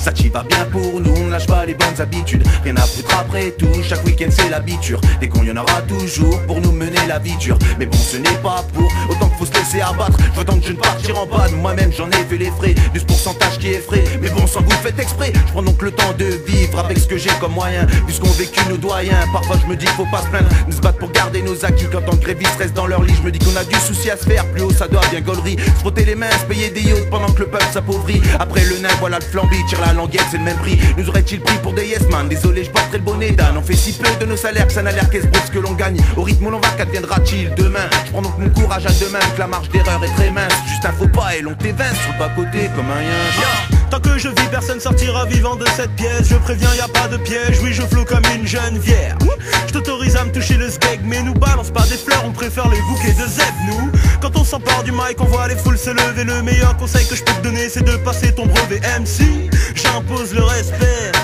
Ça t'y va bien pour nous, on lâche pas les bonnes habitudes. Rien à foutre après tout, chaque week-end c'est l'habitude. Des cons y'en aura toujours pour nous mener la vie dure. Mais bon ce n'est pas pour autant qu'il faut se laisser abattre. Je veux tant que je ne partir en bas de moi-même, j'en ai fait les frais. Du pourcentage qui est frais, mais bon sans vous faites exprès. Je prends donc le temps de vivre avec ce que j'ai comme moyen, vu ce qu'ont vécu nos doyens. Parfois je me dis qu'il faut pas se plaindre, nous se battre pour garder nos acquis. Quand tant que grévistes restent dans leur lit, je me dis qu'on a du souci à se faire. Plus haut ça doit bien gaulerie, se frotter les mains, se payer des yachts pendant que le peuple s'appauvrit. Après le nain voilà le flambi, tire la languette c'est le même prix. Nous aurait-il pris pour des yes man? Désolé je porterai le bonnet d'âne. On fait si peu de nos salaires que ça n'a l'air qu'est-ce brut ce que l'on gagne. Au rythme où l'on va qu'adviendra-t-il demain? Je prends donc mon courage à deux mains, que la marge d'erreur est très mince. Juste un faux pas et l'on t'évince sur le bas-côté comme un yin. Tant que je vis, personne sortira vivant de cette pièce. Je préviens, y a pas de piège, oui je floue comme une jeune vierge. Je t'autorise à me toucher le skeg, mais nous balance pas des fleurs, on préfère les bouquets de zèbre nous. Quand on s'empare du mic, on voit les foules se lever. Le meilleur conseil que je peux te donner, c'est de passer ton brevet MC. J'impose le respect,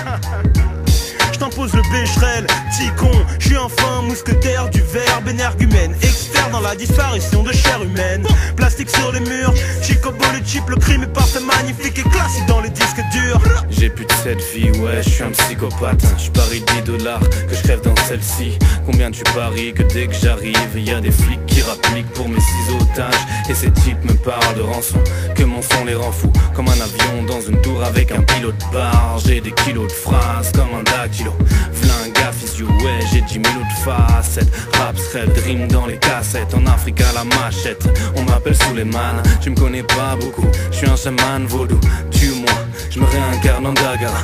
j'impose le bécherel, petit con. Je suis enfin mousquetaire du verbe énergumène, expert dans la disparition de chair humaine. Plastique sur les murs, Chicobo le chip, le crime est parfait, magnifique et classique dans les disques durs. J'ai plus de cette vie, ouais, je suis un psychopathe. Je parie 10 $, que je crève dans celle-ci. Combien tu paries que dès que j'arrive, y a des flics qui rappliquent pour mes 6 otages. Et ces types me parlent de rançon, que mon son les rend fous. Comme un avion dans une tour avec un pilote bar. J'ai des kilos de phrases comme un dactylo. V'là physio, ouais, j'ai 10 000 autres facettes. Rap, rêve, dream dans les cassettes. En Afrique à la machette, on m'appelle Suleiman. Tu me connais pas beaucoup, je suis un chaman vaudou. Tue-moi, je me réincarne en Dagara.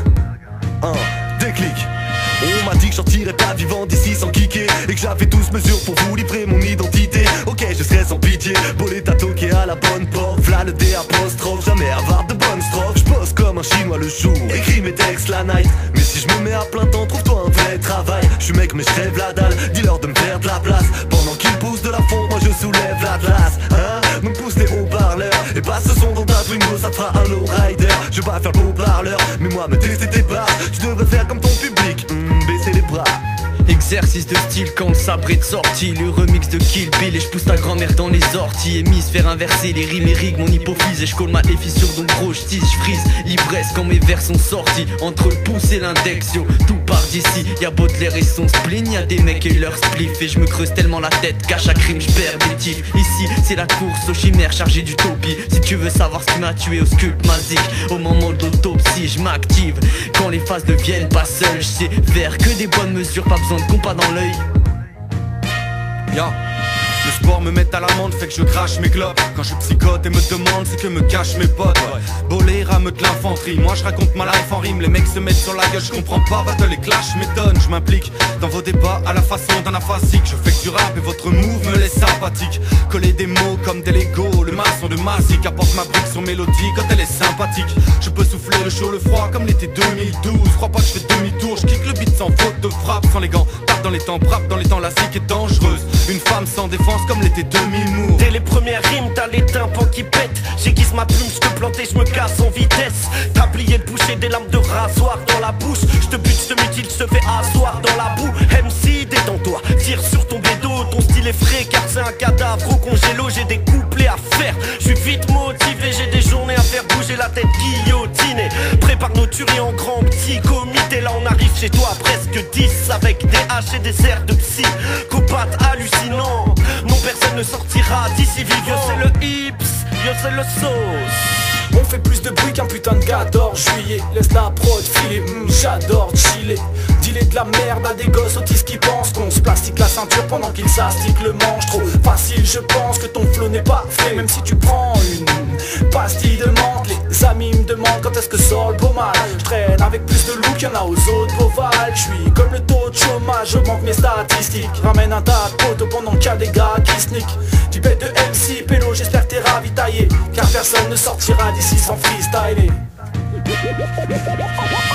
Déclic. On m'a dit que j'en tirais pas vivant d'ici sans kicker, et que j'avais 12 mesures pour vous livrer mon identité. Ok je serai sans pitié, bolé à toquer à la bonne porte. V'là le D apostrophe, jamais avoir de bonnes strophes. J'pose comme un chinois le jour, écris mes textes la night. Mais si je me mets à plein temps, trouve-toi un vrai travail. J'suis mec mais j'rêve la dalle, dis-leur de me faire de la place. Pendant qu'ils poussent de la fonte, moi je soulève l'atlas. Hein, donc pousse les haut-parleurs et passe ce son dans ta Twingo, ça te fera un low-rider. Je vais pas faire le beau parleur, mais moi me tester tes barres. Tu devrais faire comme ton public, baisser les bras. Exercice de style quand le sabre est de sortie. Le remix de Kill Bill et je pousse ta grand-mère dans les orties. Hémisphère inversé, les rimes irriguent mon hypophyse. Et je colmate les fissures donc gros je tisse, je frise l'ivresse quand mes vers sont sortis. Entre le pouce et l'index, yo, tout part d'ici. Y'a Baudelaire et son spleen, y'a des mecs et leur spliff. Et je me creuse tellement la tête qu'à chaque rime je perds des tifs. Ici c'est la course aux chimères chargées d'utopie. Si tu veux savoir ce qui m'a tué au sculpte magique, au moment de l'autopsie je m'active. Quand les phases deviennent pas seules, je sais faire que des bonnes mesures, pas besoin de compas dans l'œil. Le sport me met à l'amende, fait que je crache mes clopes. Quand je psychote et me demande ce que me cachent mes potes. Bolé rameute l'infanterie, moi je raconte ma life en rime. Les mecs se mettent sur la gueule, je comprends pas, battle et clash m'étonne. Je m'implique dans vos débats à la façon d'un aphasique. Je fais que du rap et votre move me laisse sympathique. Coller des mots comme des Lego, le maçon de Mazik apporte ma brique sur mélodie quand elle est sympathique. Je peux souffler le chaud, le froid comme l'été 2012. Crois pas que je fais demi-tour, je kick le beat sans faute de frappe. Sans les gants, tape dans les temps, frappe dans les temps, la zik est dangereuse. Une femme sans défense comme l'été 2000 mours. Dès les premières rimes, t'as les tympans qui pètent. J'aiguise ma plume, je te plante et je me casse en vitesse. T'as plié le boucher des lames de rasoir dans la bouche. Je te bute, je te mutile, je te fais asseoir dans la boue. MC, détends-toi, tire sur ton bédo. Ton style est frais car c'est un cadavre au congélo. J'ai des couplets à faire, je suis vite motivé. J'ai des journées à faire bouger la tête guillotinée. Prépare nos tueries en grand petit comité. Là on arrive chez toi à presque 10 avec des haches et des airs de psychopathe hallucinant. Non personne ne sortira d'ici vivant. Yo c'est le hips, yo c'est le sauce. On fait plus de bruit qu'un putain de 14 juillet. Laisse la prod filer, j'adore chiller. Dealer de la merde à des gosses autistes qui pensent qu'on se plastique la ceinture pendant qu'ils s'astiquent le manche. Trop facile, je pense que ton flow n'est pas fait. Même si tu prends une pastille de menthe. Les amis me demandent quand est-ce que sort le beau mal. Je traîne avec plus de loup qu'il y en a aux autres bovales. Je suis comme le taux de chômage, j'augmente mes statistiques. Ramène un tas de poteaux pendant qu'il y a des gars qui sneak. Tu bête de MC, pélo, j'espère que t'es ravitaillé. Car personne ne sortira d'ici sans freestyler.